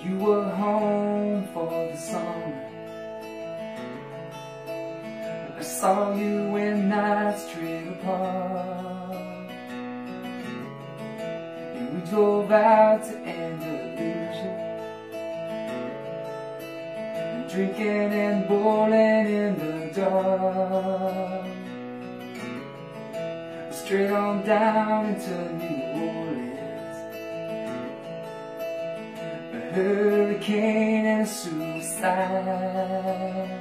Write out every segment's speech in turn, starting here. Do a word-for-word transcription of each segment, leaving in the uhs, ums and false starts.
You were home for the summer. I saw you when nights drift apart, and we drove out to Andalusia, and drinking and bowling in the dark, straight on down into New Orleans. A hurricane and suicide.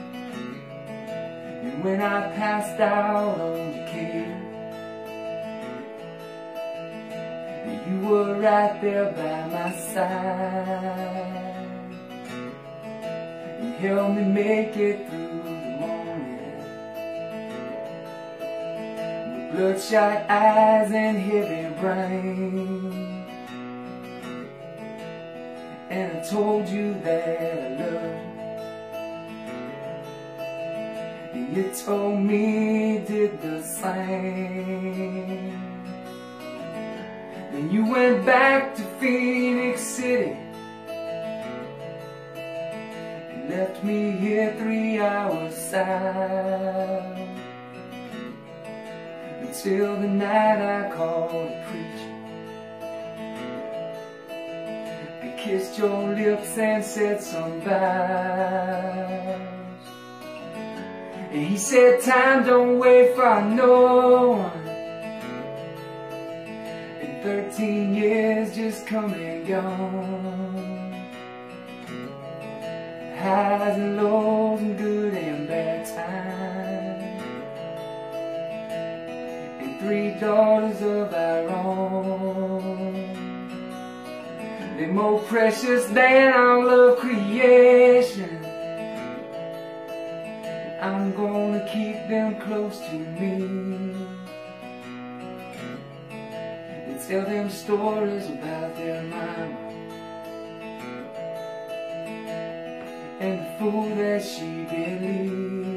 And when I passed out on Decatur, you were right there by my side. You helped me make it through the morning, with bloodshot eyes and heavy brain. And I told you that I loved you, and you told me you did the same. Then you went back to Phoenix City and left me here three hours south, until the night I called a preacher, kissed your lips and said some vows. And he said, time don't wait for no one, and thirteen years just come and gone. Highs and lows and good and bad times, and three daughters of our own. They're more precious than all of creation. I'm gonna keep them close to me and tell them stories about their mama and the fool that she believed.